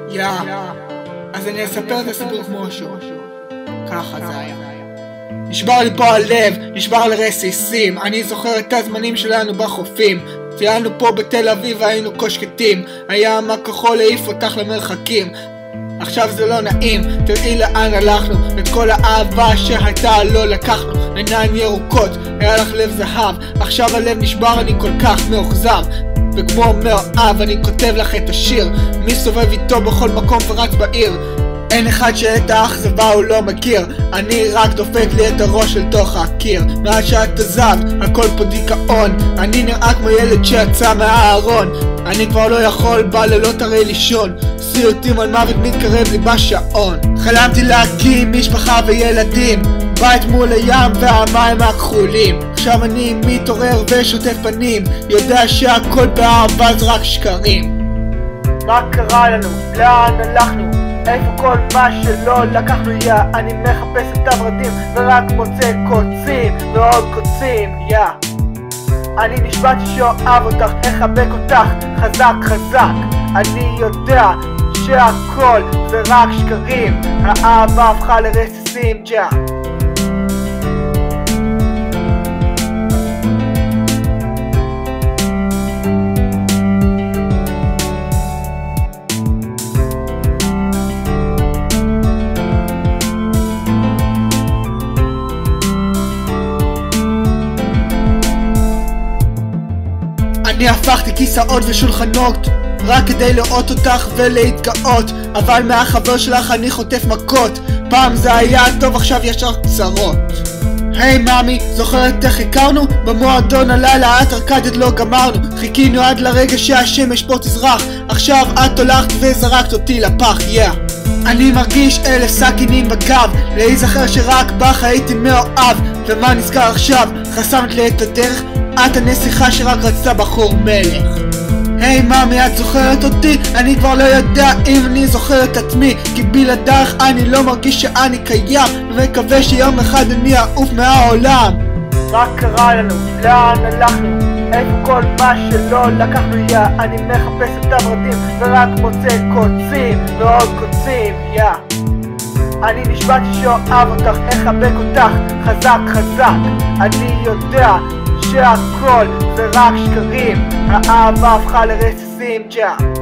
אז אני אספר את הסיפור כמו שהוא. ככה זה היה. נשבר לי פה הלב, נשבר לרסיסים. אני זוכר את הזמנים שלנו בחופים. טיילנו פה בתל אביב והיינו קושקטים. הים הכחול העיף אותך למרחקים. עכשיו זה לא נעים, תראי לאן הלכנו. את כל האהבה שהייתה לא לקחנו. עיניים ירוקות, היה לך לב זהב. עכשיו הלב נשבר, אני כל כך מאוכזב. וכמו מאוהב אני כותב לך את השיר. מי סובב איתו בכל מקום ורץ בעיר. אין אחד שאת האכזבה הוא לא מכיר. אני רק דופק לי את הראש אל תוך הקיר. מאז שאת עזבת, הכל פה דיכאון. אני נראה כמו ילד שיצא מהארון. אני כבר לא יכול בלילות הרי לישון. סיוטים על מוות מתקרב לי בשעון. חלמתי להקים משפחה וילדים, בית מול הים והמים הכחולים. עכשיו אני מתעורר ושוטף פנים, יודע שהכל באהבה זה רק שקרים. מה קרה לנו? לאן הלכנו? איפה כל מה שלא לקחנו? אני מחפש את הורדים ורק מוצא קוצים ועוד קוצים. אני נשבעתי שאוהב אותך, אחבק אותך חזק חזק. אני יודע שהכל זה רק שקרים. האהבה הפכה לרסיסים. אני הפכתי כיסאות ושולחנות רק כדי לראות אותך ולהתגאות, אבל מהחבר שלך אני חוטף מכות. פעם זה היה טוב, עכשיו ישר קצרות. היי מאמי, זוכרת איך הכרנו? במועדון הלילה את הרקדת לא גמרנו. חיכינו עד לרגע שהשמש פה תזרח. עכשיו את הולכת וזרקת אותי לפח. אני מרגיש 1000 סכינים בגב, להיזכר שרק בך הייתי מאוהב. ומה נזכר עכשיו? חסמת לי את הדרך, את הנסיכה שרק רצתה בחור מלך. היי מאמי, את זוכרת אותי? אני כבר לא יודע אם אני זוכר את עצמי, כי בלעדייך אני לא מרגיש שאני קיים, ומקווה שיום אחד אני אעוף מהעולם. מה קרה לנו? לאן הלכנו? איפה כל מה שלא לקחנו? אני מחפש את הורדים ורק מוצא קוצים ועוד קוצים. אני נשבעתי שאוהב אותך, אחבק אותך חזק חזק. אני יודע שהכל זה רק שקרים. האהבה הפכה לרסיסים.